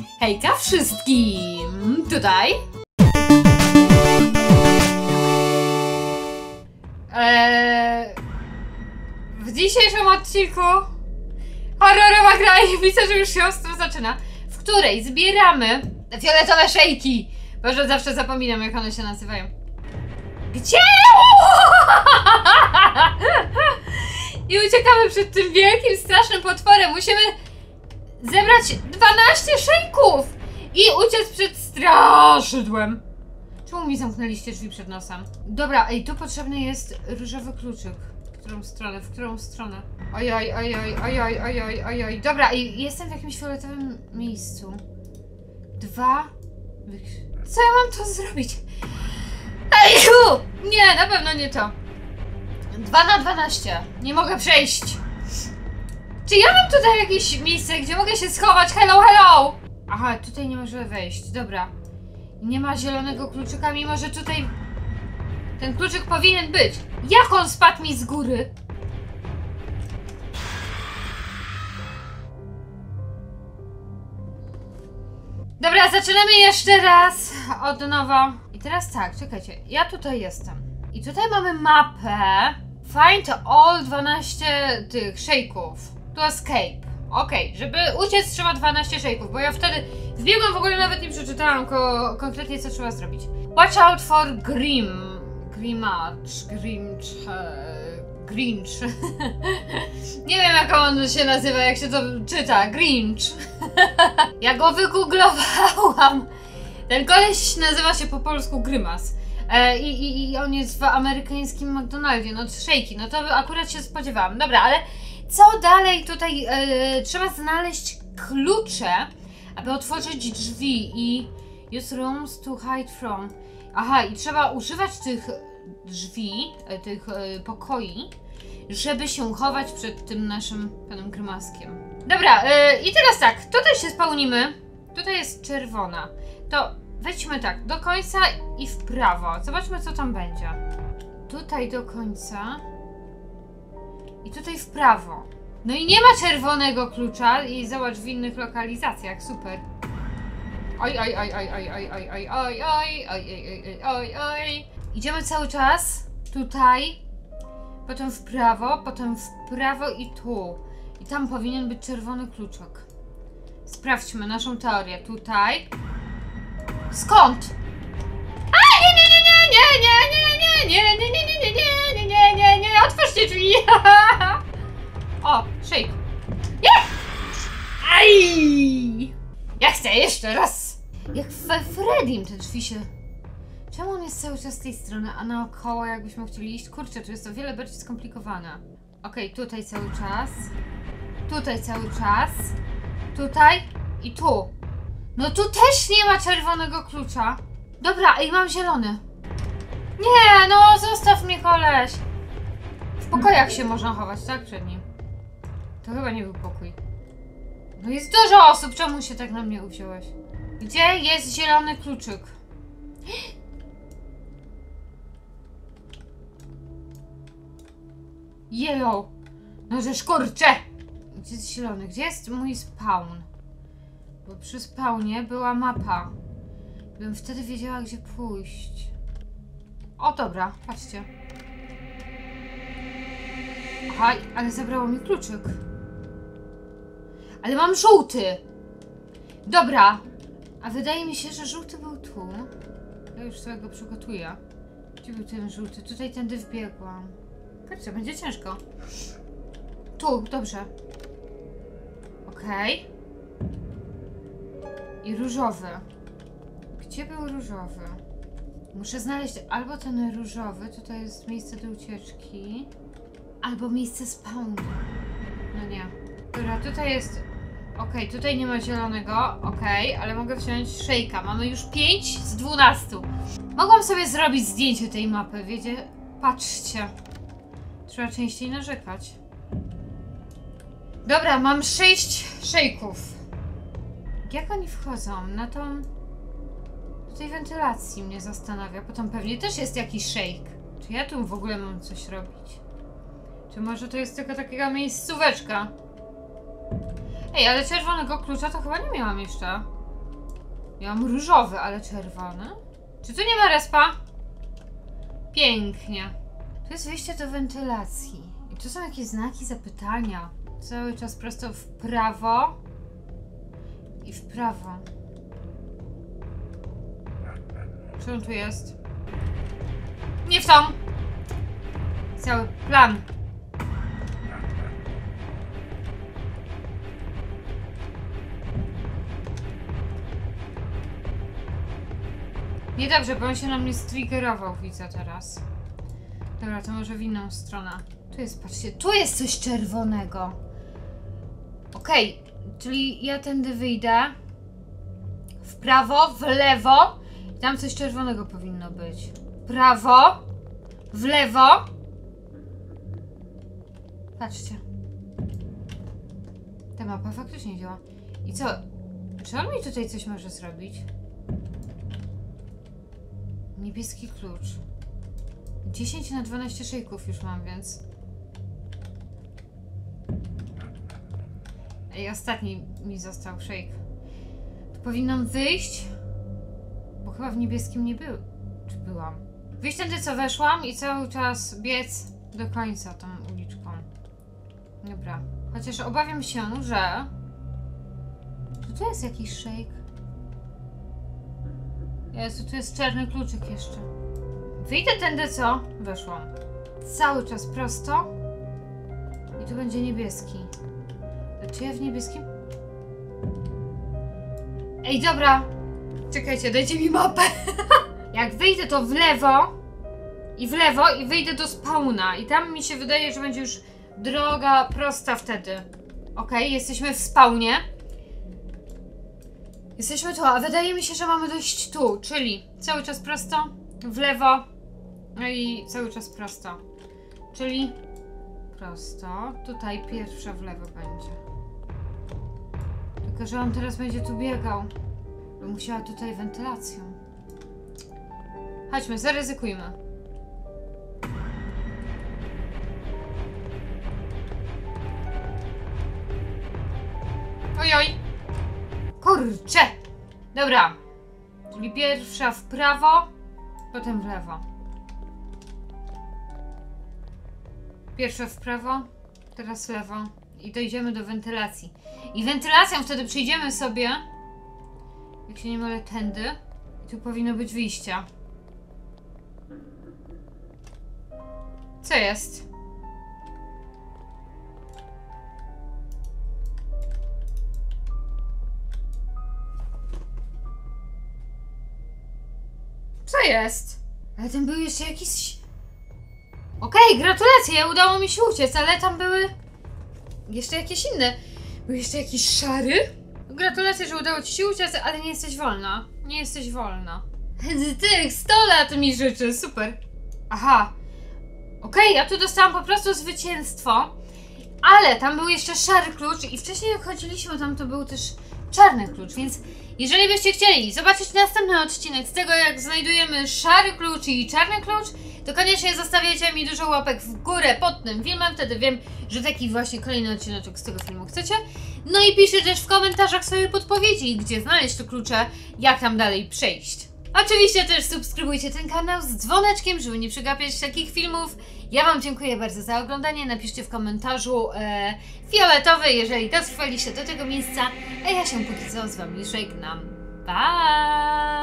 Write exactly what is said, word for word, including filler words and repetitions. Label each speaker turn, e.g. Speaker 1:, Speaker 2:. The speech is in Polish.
Speaker 1: Hejka wszystkim! Tutaj eee, w dzisiejszym odcinku horrorowa gra i widzę, że już się ostro zaczyna, w której zbieramy fioletowe szejki. Boże, zawsze zapominam, jak one się nazywają. Gdzie? I uciekamy przed tym wielkim, strasznym potworem. Musimy zebrać dwanaście szejków i uciec przed straszydłem. Czemu mi zamknęliście drzwi przed nosem? Dobra, ej, tu potrzebny jest różowy kluczyk. W którą stronę? W którą stronę? Ojoj, ojoj, ojoj, ojoj, ojoj. Dobra, ej, jestem w jakimś fioletowym miejscu. Dwa... Co ja mam to zrobić? Ejku! Nie, na pewno nie to. Dwa na dwanaście. Nie mogę przejść. Czy ja mam tutaj jakieś miejsce, gdzie mogę się schować? Hello, hello! Aha, tutaj nie może wejść. Dobra. Nie ma zielonego kluczyka, mimo że tutaj ten kluczyk powinien być. Jak on spadł mi z góry? Dobra, zaczynamy jeszcze raz od nowa. I teraz tak, czekajcie. Ja tutaj jestem. I tutaj mamy mapę. Find all dwanaście tych szejków. To escape. Okej, okay. Żeby uciec trzeba dwanaście szejków, bo ja wtedy wbiegłam, w ogóle nawet nie przeczytałam ko konkretnie, co trzeba zrobić. Watch out for Grim. Grimacz, Grinch, e, Grinch. Nie wiem, jak on się nazywa, jak się to czyta. Grinch. Ja go wygooglowałam. Ten koleś nazywa się po polsku Grymas. E, i, i, I on jest w amerykańskim McDonaldzie, no szejki, no to akurat się spodziewałam. Dobra, ale co dalej tutaj? E, trzeba znaleźć klucze, aby otworzyć drzwi i use rooms to hide from. Aha, i trzeba używać tych drzwi, e, tych e, pokoi, żeby się chować przed tym naszym panem Grymaskiem. Dobra, e, i teraz tak, tutaj się spełnimy. Tutaj jest czerwona. To wejdźmy tak, do końca i w prawo. Zobaczmy, co tam będzie. Tutaj do końca. I tutaj w prawo. No i nie ma czerwonego klucza i zobacz w innych lokalizacjach, super. Oj, oj, oj, oj, oj, oj, oj, oj, oj, oj, oj, oj, oj, oj. Idziemy cały czas tutaj, potem w prawo, potem w prawo i tu. I tam powinien być czerwony kluczek. Sprawdźmy naszą teorię. Tutaj. Skąd? A, nie, nie, nie, nie, nie, nie, nie, nie, nie, nie, nie, nie, nie, nie, nie, nie, otwórzcie drzwi. O, shake. Nie! Aj! Ja chcę jeszcze raz. Jak we Freddym te drzwi się... Czemu on jest cały czas z tej strony, a naokoło jakbyśmy chcieli iść? Kurczę, tu jest to wiele bardziej skomplikowane. Okej, okay, tutaj cały czas. Tutaj cały czas. Tutaj i tu. No tu też nie ma czerwonego klucza. Dobra, i mam zielony. Nie, no zostaw mnie, koleś. W pokojach się można chować, tak? Przed nim. To chyba nie był pokój. No jest dużo osób, czemu się tak na mnie uwziąłeś? Gdzie jest zielony kluczyk? Yellow. No że szkurcze! Gdzie jest zielony? Gdzie jest mój spawn? Bo przy spawnie była mapa. Bym wtedy wiedziała, gdzie pójść. O, dobra, patrzcie. Aha, ale zabrało mi kluczyk. Ale mam żółty! Dobra. A wydaje mi się, że żółty był tu. Ja już sobie go przygotuję. Gdzie był ten żółty? Tutaj tędy wbiegłam. Patrzcie, będzie ciężko. Tu, dobrze. Okej. Okay. I różowy. Gdzie był różowy? Muszę znaleźć albo ten różowy, tutaj jest miejsce do ucieczki, albo miejsce spawnu. No nie. Dobra, tutaj jest... Okej, okay, tutaj nie ma zielonego, okej, okay, ale mogę wziąć szejka. Mamy już pięć z dwunastu. Mogłam sobie zrobić zdjęcie tej mapy, wiecie? Patrzcie. Trzeba częściej narzekać. Dobra, mam sześć szejków. Jak oni wchodzą? Na tą... Do tej wentylacji mnie zastanawia. Potem pewnie też jest jakiś szejk. Czy ja tu w ogóle mam coś robić? Czy może to jest tylko taka miejscóweczka? Ej, ale czerwonego klucza to chyba nie miałam jeszcze. Ja mam różowy, ale czerwony. Czy tu nie ma respa? Pięknie. Tu jest wyjście do wentylacji. I tu są jakieś znaki zapytania. Cały czas prosto w prawo. I w prawo. Czy on tu jest? Nie w tą! Cały plan. Niedobrze, bo on się na mnie striggerował, widzę teraz. Dobra, to może w inną stronę. Tu jest, patrzcie, tu jest coś czerwonego. Okej, okay, czyli ja tędy wyjdę. W prawo, w lewo. I tam coś czerwonego powinno być. W prawo, w lewo. Patrzcie. Ta mapa faktycznie działa. I co? Czy on mi tutaj coś może zrobić? Niebieski klucz. dziesięć na dwanaście szejków już mam, więc... Ej, ostatni mi został szejk. Tu powinnam wyjść? Bo chyba w niebieskim nie był. Czy byłam? Wyjść tędy, co weszłam i cały czas biec do końca tą uliczką. Dobra. Chociaż obawiam się, że... Czy tu jest jakiś szejk? Jezu, tu jest czarny kluczyk jeszcze. Wyjdę tędy, co? Weszłam. Cały czas prosto. I tu będzie niebieski. A czy ja w niebieskim? Ej, dobra. Czekajcie, dajcie mi mapę. Jak wyjdę, to w lewo. I w lewo, i wyjdę do spawna. I tam mi się wydaje, że będzie już droga prosta wtedy. Okej, okay, jesteśmy w spawnie. Jesteśmy tu, a wydaje mi się, że mamy dojść tu, czyli cały czas prosto, w lewo, no i cały czas prosto. Czyli prosto, tutaj pierwsza w lewo będzie. Tylko, że on teraz będzie tu biegał, bo musiała tutaj wentylacją. Chodźmy, zaryzykujmy. Ojoj! Kurczę! Dobra. Czyli pierwsza w prawo, potem w lewo. Pierwsza w prawo, teraz w lewo. I dojdziemy do wentylacji. I wentylacją wtedy przyjdziemy sobie, jak się nie mylę, tędy. I tu powinno być wyjście. Co jest? Co jest? Ale tam były jeszcze jakieś... Okej, okay, gratulacje, udało mi się uciec, ale tam były... Jeszcze jakieś inne. Był jeszcze jakiś szary? Gratulacje, że udało ci się uciec, ale nie jesteś wolna. Nie jesteś wolna. Tych sto lat mi życzy, super. Aha. Okej, okay, ja tu dostałam po prostu zwycięstwo. Ale tam był jeszcze szary klucz i wcześniej jak chodziliśmy tam, to był też czarny klucz, więc jeżeli byście chcieli zobaczyć następny odcinek z tego, jak znajdujemy szary klucz i czarny klucz, to koniecznie zostawiajcie mi dużo łapek w górę pod tym filmem, wtedy wiem, że taki właśnie kolejny odcinek z tego filmu chcecie. No i piszcie też w komentarzach swoje podpowiedzi, gdzie znaleźć te klucze, jak tam dalej przejść. Oczywiście też subskrybujcie ten kanał z dzwoneczkiem, żeby nie przegapiać takich filmów. Ja wam dziękuję bardzo za oglądanie. Napiszcie w komentarzu e, fioletowy, jeżeli dotrwaliście do tego miejsca. A ja się póki co z wami żegnam. Pa!